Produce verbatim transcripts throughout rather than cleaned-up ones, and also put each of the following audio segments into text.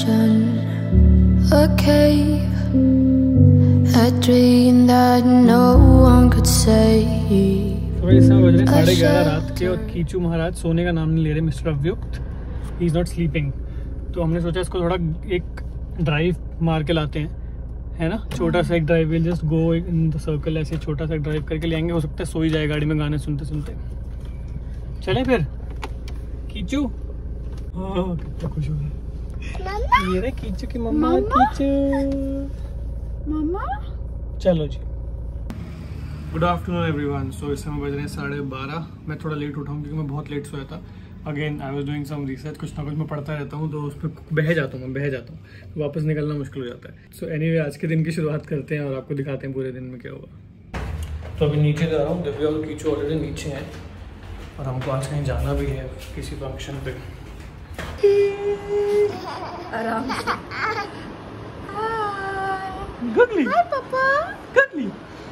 ocean, a cave, a dream that no one could save. तो इस समय बज रहे साढ़े ग्यारह रात के और कीचू महाराज सोने का नाम नहीं ले रहे। Mister Avyukt he is not sleeping. तो हमने सोचा इसको थोड़ा एक ड्राइव मार के लाते हैं, है ना। छोटा सा एक drive, will just go in the circle, ऐसे छोटा सा ड्राइव करके ले आएंगे। हो सकता है सो ही जाए गाड़ी में गाने सुनते सुनते। चलें फिर कीचू। हाँ कितना खुश हो गया ये रहे कीचू की मम्मा। कीचू मम्मा। चलो जी। Good afternoon everyone. सो इस समय बज रहे हैं साढ़े बारह। मैं थोड़ा लेट उठा हूँ क्योंकि मैं बहुत लेट सोया था। Again I was doing some research, कुछ ना कुछ मैं पढ़ता रहता हूँ तो उस पर बह जाता हूँ मैं बह जाता हूँ तो वापस निकलना मुश्किल हो जाता है। सो एनीवे आज के दिन की शुरुआत करते हैं और आपको दिखाते हैं पूरे दिन में क्या होगा। तो अभी नीचे जा रहा हूँ, दिव्या और कीचू ऑलरेडी नीचे हैं और हमको आज कहीं जाना भी है किसी फंक्शन पे। आराम से। गगली हाय पापा। गगली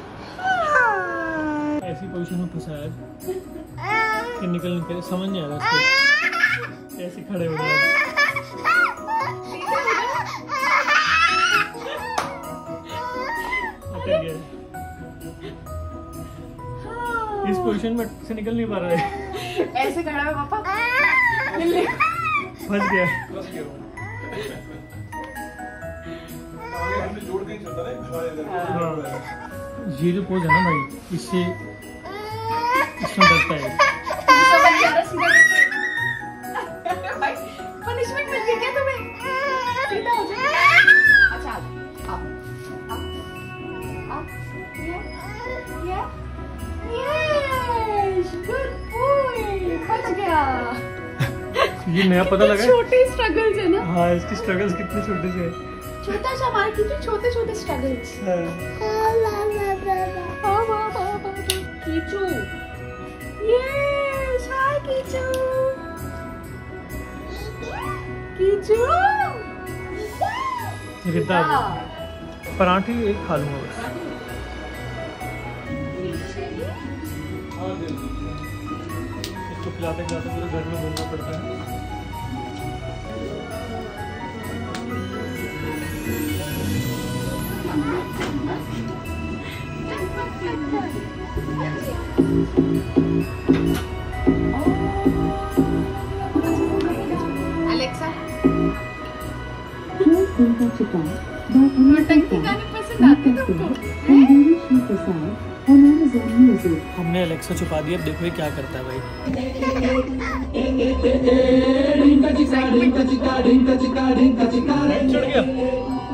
ऐसी पोजीशन में फंसा है कि निकल निकल समझ नहीं आ रहा इसको। ऐसे खड़े हो गए। इस पोजीशन में से निकल नहीं पा रहा है। ऐसे खड़ा है पापा। फंस गया। ये जो पोज है ना भाई, इससे इसमें डरता है। पनिशमेंट मिल गई क्या तुम्हें? सीधा हो जाओ। अच्छा आप आप आप ये ये यस गुड बॉय। बच गया। ये नया पता लगा। छोटे स्ट्रगल्स है ना। हाँ इसकी स्ट्रगल्स कितने छोटे से है। छोटा सा हमारे कितने छोटे छोटे struggles. Kichu yes hi Kichu. Kichu ये कितना पराठे एक खा लूंगा बस। इसको खिलाते खिलाते पूरे घर में घूमना पड़ता है। अलेक्सा नौटंकी गाने पसंद आते हैं तुमको? हमने अलेक्सा छुपा दिया। अब देखो ये क्या करता है भाई। चढ़ गया।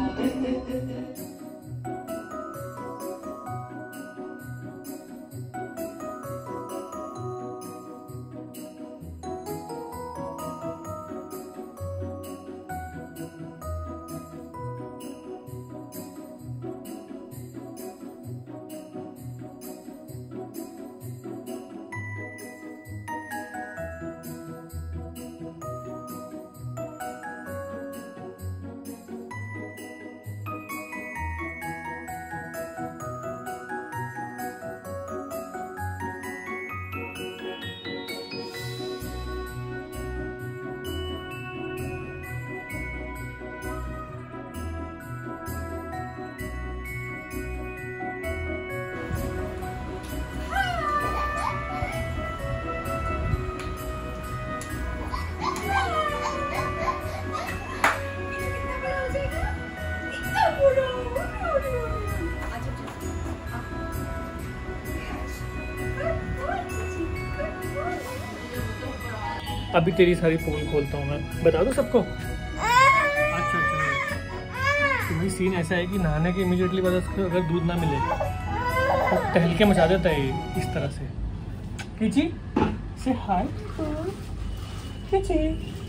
अभी तेरी सारी पोल खोलता हूँ मैं, बता दो सबको। अच्छा अच्छा तो भाई सीन ऐसा है कि नहाने के इमीडिएटली बाद उसको अगर दूध ना मिले तो टहलके मचा देता है ये इस तरह से। कीची से हाय कीची।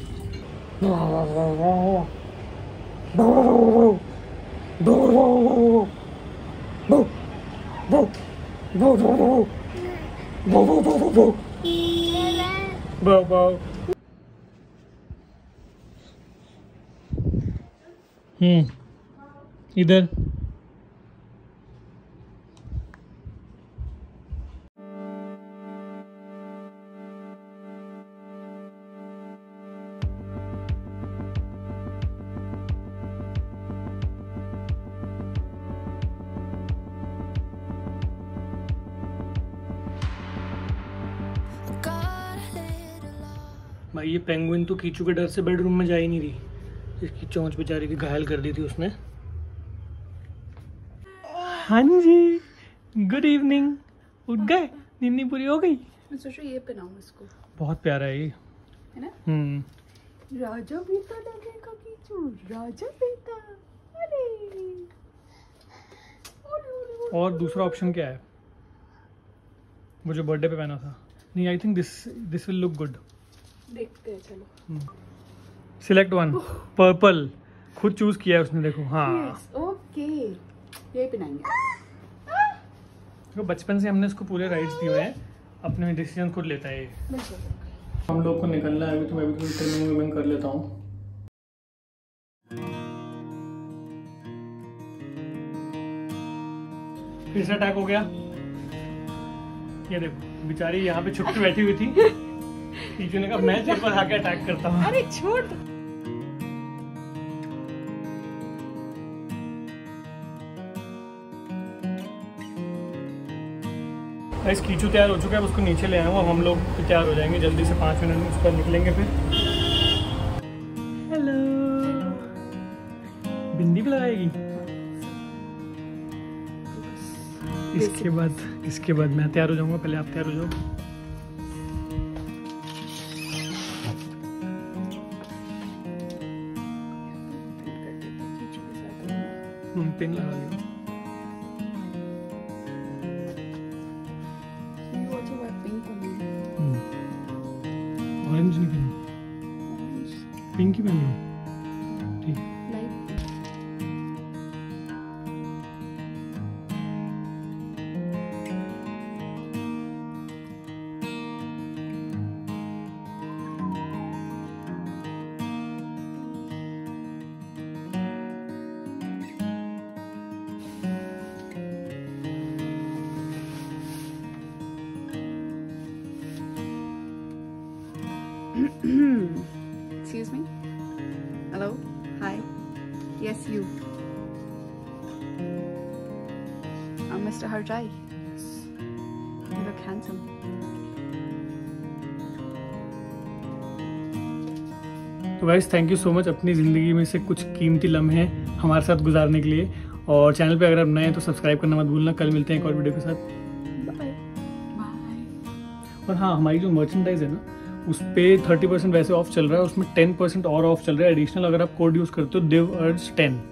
Bow bow. हम्म इधर भाई ये पेंगुइन तो कीचू के डर से बेडरूम में जा ही नहीं रही, इसकी चोंच बेचारी की घायल कर दी थी उसने। हाँ जी, गुड इवनिंग। उठ गए, नींद पूरी हो गई। मैं सोच रही ये पहनाऊं इसको, बहुत प्यारा है ये, है ना? हम्म। राजा बेटा लगेगा कीचू, राजा बेटा। अरे और दूसरा ऑप्शन क्या है? वो जो बर्थडे पे पहना था। नहीं, I think this this will look good. देखते हैं, चलो। Select one. पर्पल खुद चूज किया है उसने, देखो। हाँ yes, ओके, यही पहनाएंगे। तो बचपन से हमने इसको पूरे राइट्स दिए हैं, अपने डिसीजन खुद लेता है ये। हम लोग को निकलना है अभी, तो मैं भी थोड़ी ट्रिमिंग विमिंग कर लेता हूँ। फिर से अटैक हो गया। ये देखो बेचारी यहाँ पे छुप के बैठी हुई थी। कीचू ने कहा मैं तेरे पर आके अटैक करता हूँ। अरे छोड़। गाइस कीचू तैयार हो चुका है, उसको नीचे ले आया हूँ। अब हम लोग तैयार हो जाएंगे जल्दी से, पाँच मिनट में उस पर निकलेंगे फिर। हेलो, बिंदी भी लगाएगी। इसके बाद इसके बाद मैं तैयार हो जाऊंगा, पहले आप तैयार हो जाओ। हम्म, पिन लगा लिया। ऑरेंज नहीं पहनी, पिंक ही पहनी हो। ठीक है। Excuse me. Hello. Hi. Yes, you. I'm Mister Harjai. You look handsome. तो guys thank you so much अपनी ज़िंदगी में से कुछ कीमती लम्हे हमारे साथ गुजारने के लिए। और चैनल पे अगर आप नए हैं तो सब्सक्राइब करना मत भूलना। कल मिलते हैं एक और वीडियो के साथ। Bye. Bye. और हाँ, हमारी जो मर्चेंडाइज है ना, उस पर थर्टी परसेंट वैसे ऑफ चल रहा है, उसमें टेन परसेंट और ऑफ चल रहा है एडिशनल। अगर आप कोड यूज़ करते हो दिव अर्ज टेन।